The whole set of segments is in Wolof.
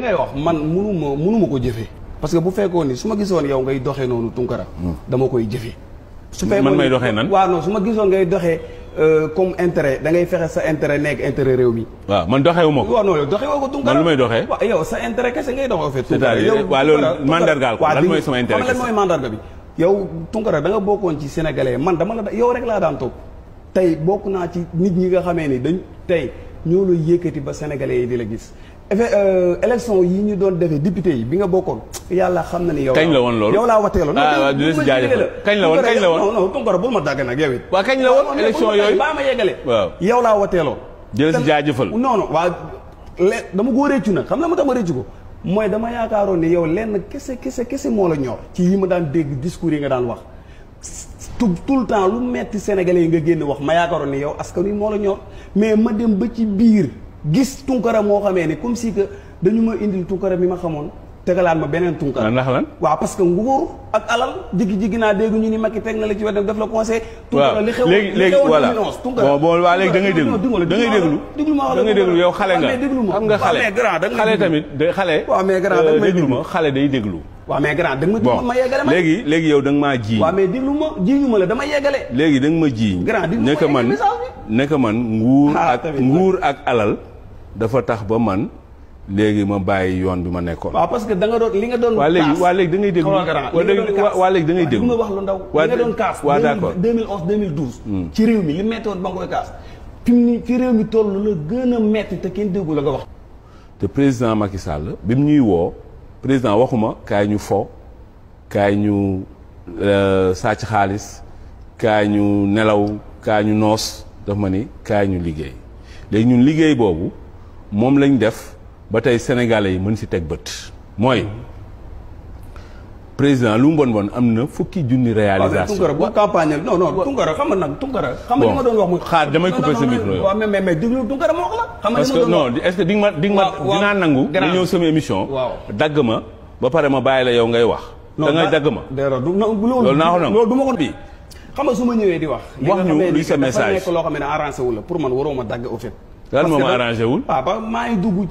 ngay wax man mënuma ko jëfee parce que bu fekkoon ni su ma gisoon yow ngay doxee noonu Tounkara dama koy jëfee su fekkoon man may doxee nan waaw non su ma gisoon ngay doxee comme intérêt da ngay fexe sa intérêt nekk intérêt réew mi waaw man doxewu ma ko waaw non yow doxee woo ko Tounkara man lu may doxee waaw yow sa intérêt kese ngay doxee fait c'est-à-dire waaw loolu mandargaal ko lan mooy sama intérêt lan mooy mandarga bi yow Tounkara da nga bokkoon ci sénégalais man dama la yow rek laa daan toog tey bokk naa ci nit ñi nga xamee ni dañ tey ñoo la yëkkati ba sénégalais yi di la gis élection yi ñu doon defee député yi bi nga bokkoon yàlla xam na ni yow kañ la woon loolu yow laa wateeloon waaw di la si jaajëfal kañ la woon non non Tounkara bul ma dàgg nag yow it waaw kañ la woon élection yooyu baa ma yeggale waaw yow laa wateeloon di la si jaajëfal non non waaw dama ko réccu nag xam na ma tax ma réccu ko mooy dama yaakaaroon ni yow lenn kese moo la ñor ci yi ma daan dégg discours yi nga daan wax tout le temps lu metti sénégalais yi nga génn wax ma yaakaaroon ni yow askan wi moo la ñor mais ma dem ba ci biir gis Tounkara moo xamee ni comme si que dañu ma indil Tounkara mi ma xamoon tegalaat ma beneen Tounkara ndax lan waaw parce que nguur ak alal jigi naa dégg ñu ni Macky teg na la ci wetam def la conseil Tounkara li xew léegi voilà bon waa léegi da ngay déglu da ngay déglu yow xale nga xam nga xale tamit xale waaw mais grand da déglu ma xale day déglu waaw mais grand da nga ma yeggale ma léegi yow da nga maa jiiñ waaw mais déglu ma jiiñu ma la dama yeggale léegi da nga ma jiiñ nekk man nguur ak alal dafa tax ba man léegi ma bàyyi yoon bi ma nekkoon. waaw parce que da nga doon li nga doon. waa léegi da ngay déglu waa léegi da ngay déglu. nga wax lu ndaw li nga doon kaas. waaw d'accord 2011 2012. ci réew mi li méttoon ba nga koy kaas. fi réew mi toll la gën a metti te kenn déggu la nga wax. te président Macky Sall bi mu ñuy woo président waxuma kaay ñu fo kaay ñu sàcc xaalis kaay ñu nelaw kaay ñu noos daf ma ni kaay ñu liggéey léegi ñun liggéey boobu moom lañ def. ba tey sénégalais yi mën si teg bët mooy président lu mu bon am na fukki junni réalisation. Tounkara bu campagne non Tounkara xam nga nag Tounkara. xam nga li ma doon wax muy. xaar damay couper sa micro yow. waaw mais déglu Tounkara moo wax la. parce que non est-ce que di nga ma dinaa nangu. nga ñëw sama émission. dagg ma ba pare ma bàyyi la yow ngay wax. da ngay dagg ma. loolu naa ko nangu loolu du ma ko bi xam nga su ma ñëwee di wax. wax ñu luy sa message dafa nekk loo xam ne arrangé wu la pour man waroo ma dagg au fait. lan moo ma arrangé wul. waaw ba maa ngi dugg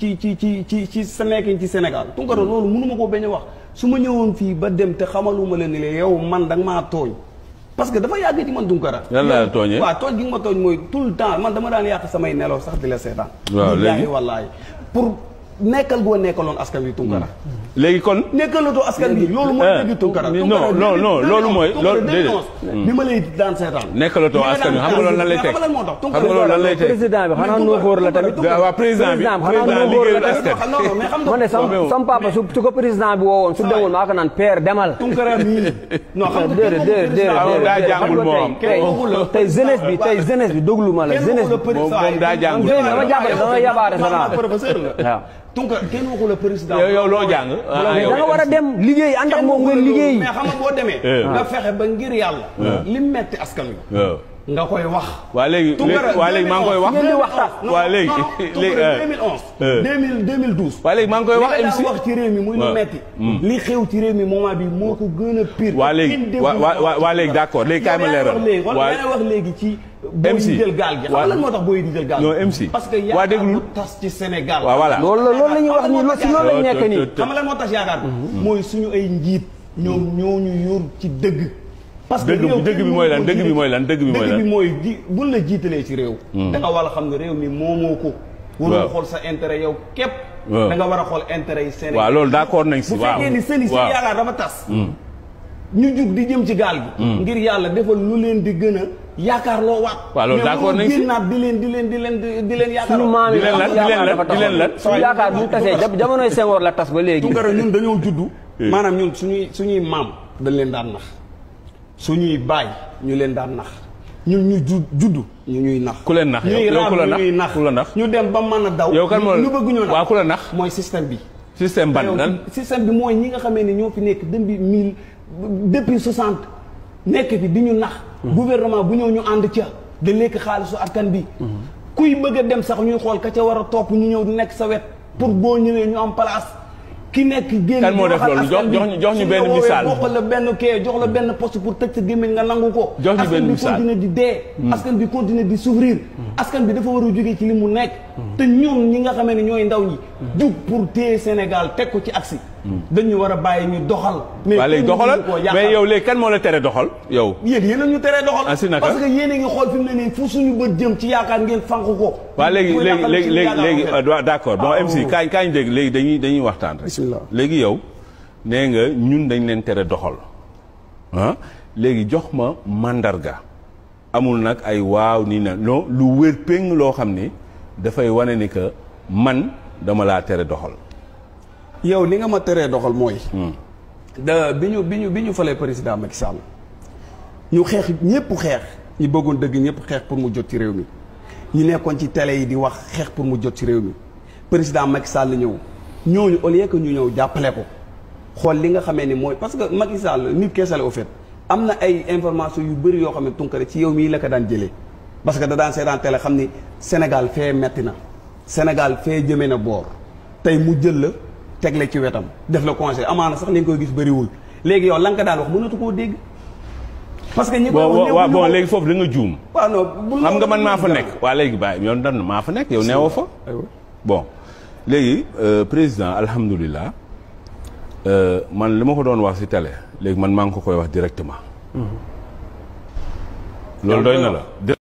ci sa nekkin ci Sénégal Tounkara loolu mënu ma ko bañ a wax su ma ñëwoon fii ba dem te xamaluma leen ni la yow man da nga maa tooñ parce que dafa yàgg ci man Tounkara. lan la tooñee waaw tooñ gi nga ma tooñ mooy tout le temps man dama daan yàq samay nelaw sax di la seetaan. waaw léegi wallaahi pour nekkal boo nekkaloon askan wi Tounkara. léegi kon. nekkalatoo askan bi loolu mooy dëgg Tounkara. non loolu mooy. loolu déedéet bi ma lay daan seetaan. nekkalatoo askan bi xam nga loolu lan lay teg. xam nga lan moo tax xam nga loolu lan lay teg. président bi xanaa noo xóor la tamit. waaw président liggéeyul askan. ma ne sam papa su ko président bi woowoon su demoon maa ko naan père demal. Tounkara mii. non xam nga déedéet daa jàngul moom. tey jeunesse bi déglu ma la jeunesse bi. moom daa jàngul. dama jàppale dama yabaare sa professeur la. waaw Tounkara kenn waxu la président. yow loo jàng. da nga war a dem liggéey ànd ak moom nga liggéey. mais xam nga boo demee. nga fexe ba ngir yàlla. li metti askan wi. nga koy wax. waa léegi maa ngi koy wax. ngeen di waxtaan. waa léegi léegi 2011. 2012. waa léegi maa ngi koy wax MC wax ci réew mi muy lu metti. li xew ci réew mi moment bi moo ko gën a pire. waa léegi d'accord léegi kaay ma leeral. wax léegi ci. booy di jël gaal gi xam lan moo tax booy di jël gaal gi. non MC parce que yaakaar bu tas ci Sénégal. waaw voilà loolu la ñuy wax nii si loolu lañ nekk nii. xam nga lan moo tax yaakaar mooy suñu ay njiit ñoom ñoo ñu yor ci dëgg. parce que dëgg bi mooy lan dëgg bi mooy lan dëgg bi mooy buñ la jiitalee ci réew. da nga war a xam ne réew mi moomoo ko. waroo xool sa intérêt yow képp. da nga war a xool intérêt yi Sénégal. waaw loolu d'accord nañ si waaw bu fekkee ni seen yaakaar dafa tas. ñu jug di jëm ci gaal gi. ngir yàlla defal lu leen di gën a yaakaar loo waat. waaw loolu d'accord nañ si mais di leen yaakaar. suñu maam yi di leen lan suñu yaakaar bu ñu tasee jamonoy Senghor la tas ba léegi. Tounkara ñun dañoo juddu. maanaam ñun suñuy maam dañ leen daan nax suñuy baay ñu leen daan nax ñun ñu juddu ñu ñuy nax. ku leen nax yow ku la nax ku la nax ñu dem ba mën a daw. yow kan moo ñu bëgg ñoo nax waaw ku la nax mooy système bi. système ban lan système bi mooy ñi nga xamee ne ñoo fi nekk depuis 60 nekk fi di ñu nax. gouvernement bu ñëw ñu ànd ca da lekk xaalisu askan bi. kuy bëgg a dem sax ñuy xool ka ca war a topp ñu ñëw di nekk sa wet. pour boo ñëwee ñu am place ki nekk génn kan moo def loolu jox ñu benn misaal jox la benn kee jox la benn poste pour tëj sa gémmiñ nga nangu ko. jox ñu benn misaal askan bi continuer di dee. askan bi continuer di souffrir. askan bi dafa war a jógee ci li mu nekk. te ñun ñi nga xamee ne ñooy ndaw ñi. jug pour téye Sénégal teg ko ci aksi. dañu war a bàyyi ñu doxal. mais léegi doxalal mais yow léegi kan moo la tere doxal yow. yéen a ñu tere doxal. asi naka parce que yéen a ngi xool fi mu ne nii fu suñu bët jëm ci yaakaar ngeen fànq ko. waaw léegi d'accord bon MC kañ dégg léegi dañuy waxtaan rek. léegi yow nee nga ñun dañ leen tere doxal ah léegi jox ma mandarga amul nag ay waaw nii na non lu wér péng loo xam ni dafay wane ni que man dama laa tere doxal. yow li nga ma teree doxal mooy. bi ñu falee président Macky Sall ñu xeex ñëpp xeex ñi bëggoon dëgg ñëpp xeex pour mu jot ci réew mi ñu nekkoon ci télé yi di wax xeex pour mu jot ci réew mi président Macky Sall ñëw ñooñu au lieu que ñu ñëw jàppale ko xool li nga xamee ni mooy parce que Macky Sall nit keesale au fait am na ay information yu bëri yoo xam ne Tounkara ci yow mii la ko daan jëlee parce que da daan seetaan télé xam ni Sénégal fee metti na Sénégal fee jëmee na boor tey mu jël la tegle ci wetam def la conseil amaana sax li nga koy gis bëriwul léegi yow la nga daan wax mënatu koo dégg. parce que ñi waaw bon léegi foofu da nga juum. waaw non xam nga man maa fa nekk. waa léegi bàyyi yow dan maa fa nekk yow neewoo fa. bon léegi président alhamdulilah man li ma ko doon wax ci télé léegi man maa ngi ko koy wax directement. loolu doy na la.